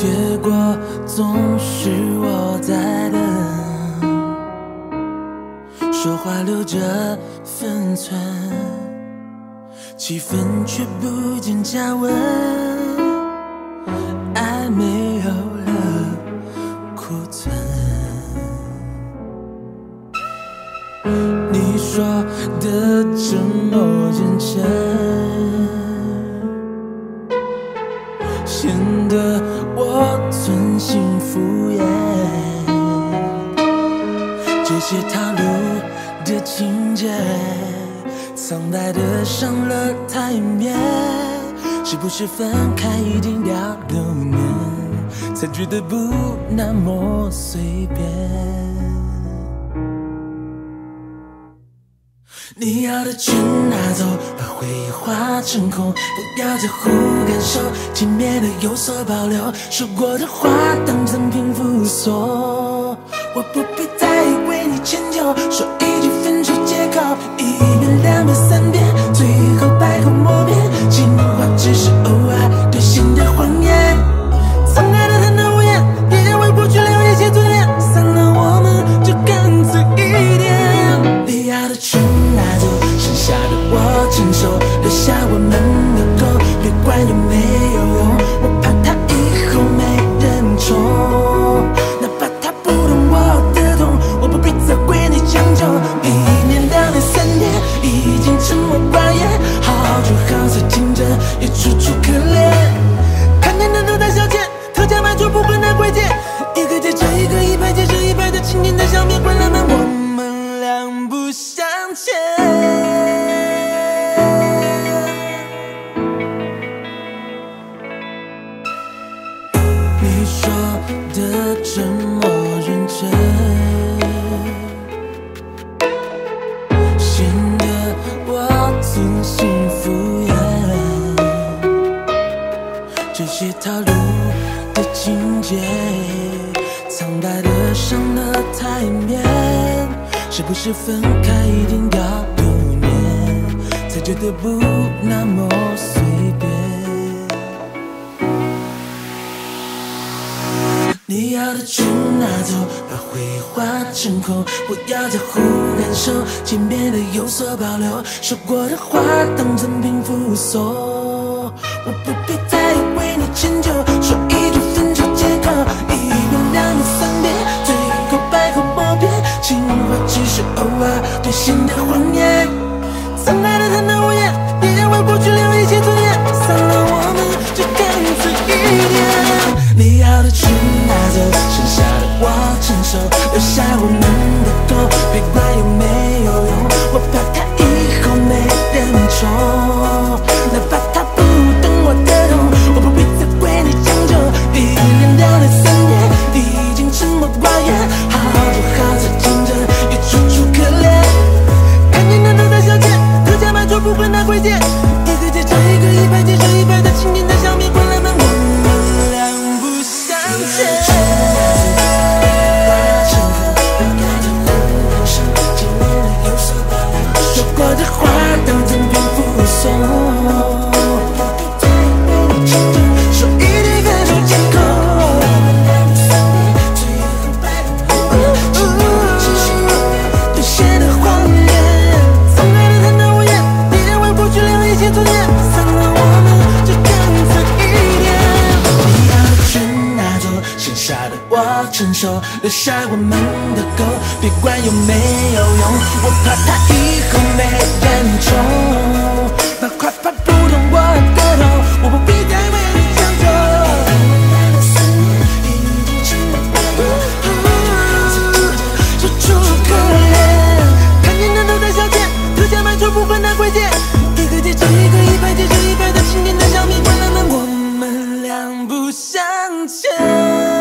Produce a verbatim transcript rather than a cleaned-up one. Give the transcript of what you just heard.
结果总是我在等，说话留着分寸，气氛却不见加温，爱没有了库存。你说的沉默真诚，显得我存心敷衍，这些套路的情节，苍白的上了台面，是不是分开一定要六年，才觉得不那么随便？你要的全拿走，把回忆化成空，不要再胡感受，轻蔑的有所保留，说过的话当成平复锁，我不必再为你迁就，说一句分手借口，一遍两遍三遍，最后百口莫辩，情话只是偶尔兑现的谎言，曾爱的谈到无言，别为过去留一些尊严，散了我们就干脆一点，你要的全拿走，剩下的我承受，留下我们的狗，别管有没有用，我怕他以后没人宠，哪怕他不懂我的痛，我不必再为你将就，一年两年三年，已经沉默寡言，好聚好散竞争也楚楚可怜，看见的都在消遣，特价卖出不会拿贵贱，一个接着一个，一排接着一排的情景在上面，关了门我们两不相欠。你说的沉默认真，显得我存心敷衍，这些套路的情节，苍白的上了台面，是不是分开一定要六年，才觉得不那么随便？你要的全拿走，把回忆化成空，不要再胡感受，轻蔑的有所保留，说过的话当成平复锁，我不必再为你迁就，说一句分手借口，一遍两遍三遍，最后百口莫辩，情话只是偶尔兑现的谎言，曾爱的谈到无言，别为过去留一些尊严，散了我们就干脆一点，你要的全拿走，剩下的我承受，留下我们的狗，别管有没有用，我怕他以后没人宠，哪怕他不懂我的痛，我不必再为你将就，一年两年三年，已经沉默寡言，好聚好散竞争也楚楚可怜，看见的都在消遣，特价卖出不会拿贵贱，一个接着一个，一排接着一排的情景在上面，关了门我们两不相欠。说过的话当成平复锁，说一句分手借口，兑现的谎言，曾爱的谈到无言，别为过去留一些尊严，散了我们就干脆一点，你要的全拿走，剩下的我承受，留下我们的狗，别管有没有用，我怕他以后没人宠，哪怕他不懂我的痛，我不必再为你将就，楚楚可怜，看见的都在消遣，特价卖出不会拿贵贱，一个接着一个，一排接着一排的情景在上面，关了门我们两不相欠。